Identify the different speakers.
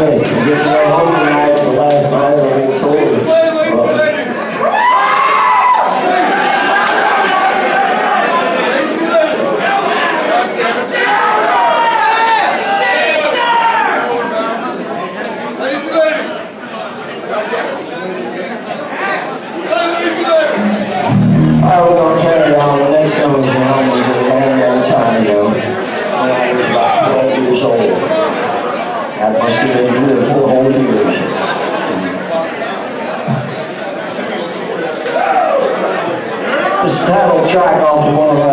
Speaker 1: way. You get to go home tonight. It's the last night of the whole tour. Alright, we're going to carry on. The next song is one we did a long time ago. When I was about 12 years old. I must have been here 4 whole years. This is the title track off of one of our